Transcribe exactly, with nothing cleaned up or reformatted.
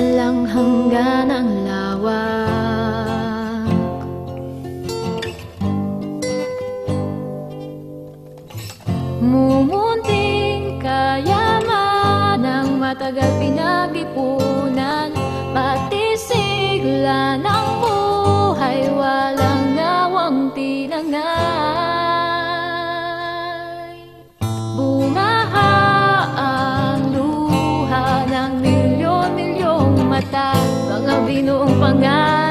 walang hanggan ang lawak. Mumunting kayaman ang matagal pinag-ipunan, pati sigla ng buhay walang nawang tinangay. Bumaha ang luha ng milyon-milyong mata, mga binuong pangalan